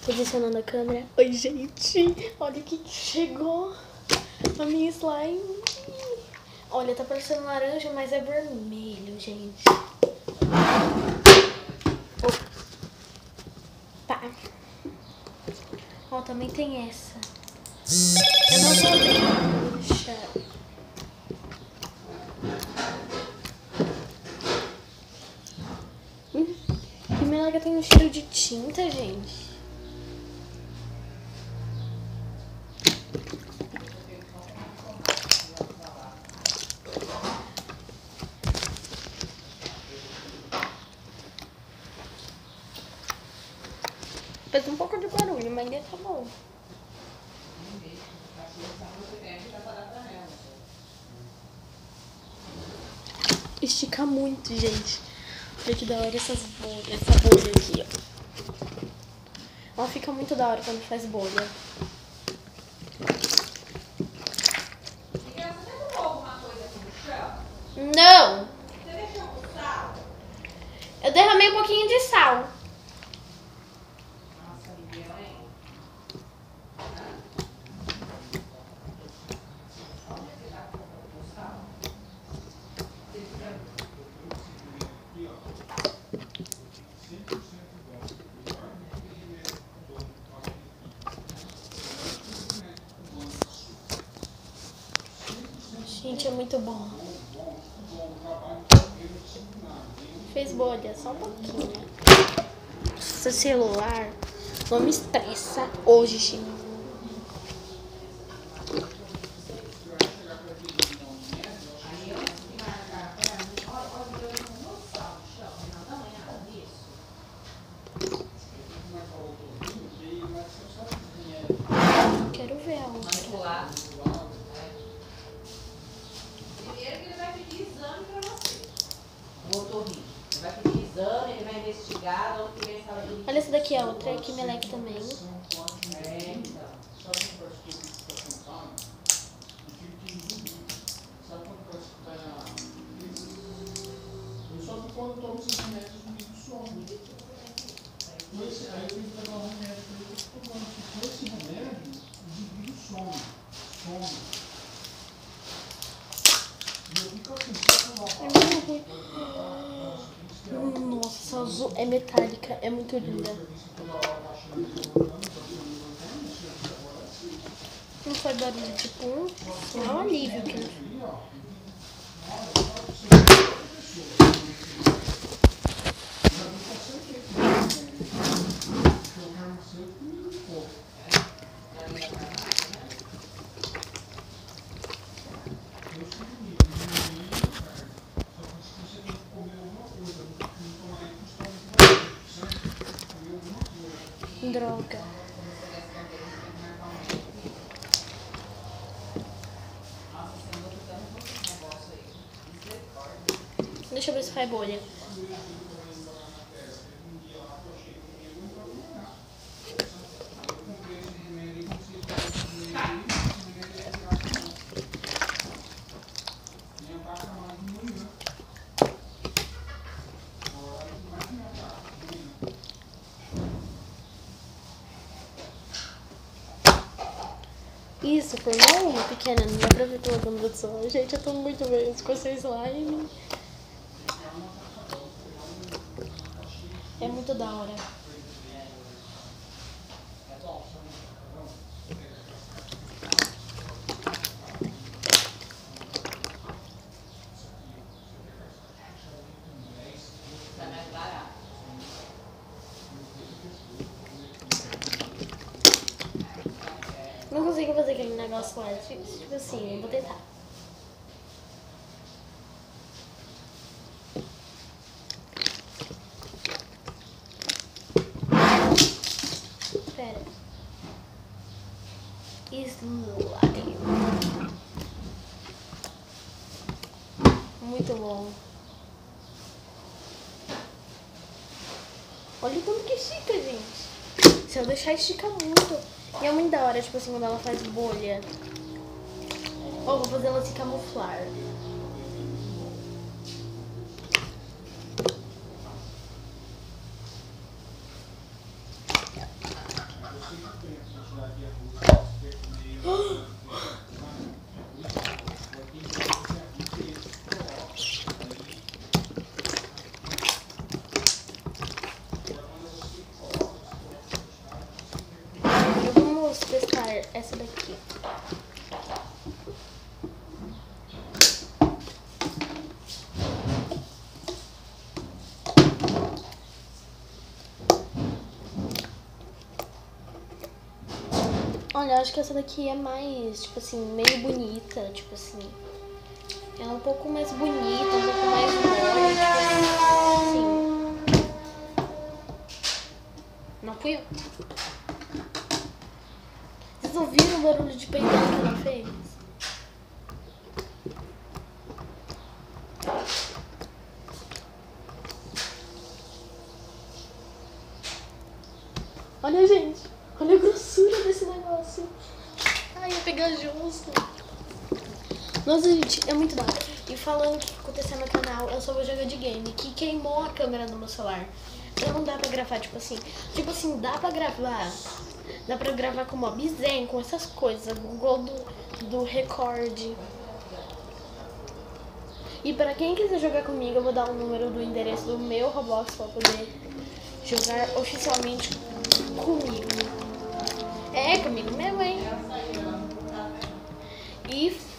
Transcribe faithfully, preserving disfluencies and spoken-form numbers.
Posicionando a câmera. Oi, gente. Olha o que chegou. A minha slime. Olha, tá parecendo laranja, mas é vermelho, gente. Opa. Ó, também tem essa. Eu não vou abrir. Puxa. Hum, que melaca tem um cheiro de tinta, gente. Fez um pouco de barulho, mas ainda tá bom. Estica muito, gente. Olha que da hora essas bolhas, essa bolha aqui, ó. Ela fica muito da hora quando faz bolha. Não! Você deixou com sal? Eu derramei um pouquinho de sal. Nossa, Miguel, hein? Onde é que dá com sal? Gente, é muito bom. Fez bolha, só um pouquinho. Seu celular não me estressa hoje, Chico. Quero ver a outra. Primeiro que ele vai pedir exame pra você. O otorrino. Ele vai pedir exame, ele vai investigar, onde que vem saber do. Olha essa daqui, a outra, que meleque também. É, então. Só que quando eu tomo esses remédios, me dá sono. Esse, aí eu tenho que levar um remédio para ele, eu tô tomando. Com esse remédio, eu divido sono. Sono. E eu fico assim, se eu não vou. Nossa, essa azul é metálica, é muito linda. Não foi barulho, tipo um, é um alívio que ele fez. Droga. Deixa eu ver se faz bolha. Isso, formou uma pequena, não dá pra ver pela câmera do som. Gente, eu tô muito bem com essa slime. É muito da hora. Não consigo fazer aquele negócio lá, tipo assim, eu vou tentar. Pera. Slime. Muito bom. Olha o tanto que estica, gente. Se eu deixar, estica muito. E é muito da hora, tipo assim, quando ela faz bolha. Ou vou fazer ela se camuflar. quantidade de arroz que você quer comer. É por isso que eu tenho que fazer a vida e eles colocam. Agora vamos testar essa daqui. Olha, eu acho que essa daqui é mais, tipo assim, meio bonita, tipo assim. Ela é um pouco mais bonita, um pouco mais mole, tipo assim. Não fui eu. Vocês ouviram o barulho de peidão que ela fez? Olha, gente. Olha a grossura desse negócio. Ai, é pegajoso. Nossa, gente, é muito da hora. E falando o que aconteceu no canal, eu só vou jogar de game, que queimou a câmera do meu celular. Então não dá pra gravar, tipo assim. Tipo assim, dá pra gravar. Dá pra gravar com Mob Zen, com essas coisas. Google do, do Record. E pra quem quiser jogar comigo, eu vou dar o número do endereço do meu Roblox pra poder jogar oficialmente comigo. É, comigo mesmo, hein? E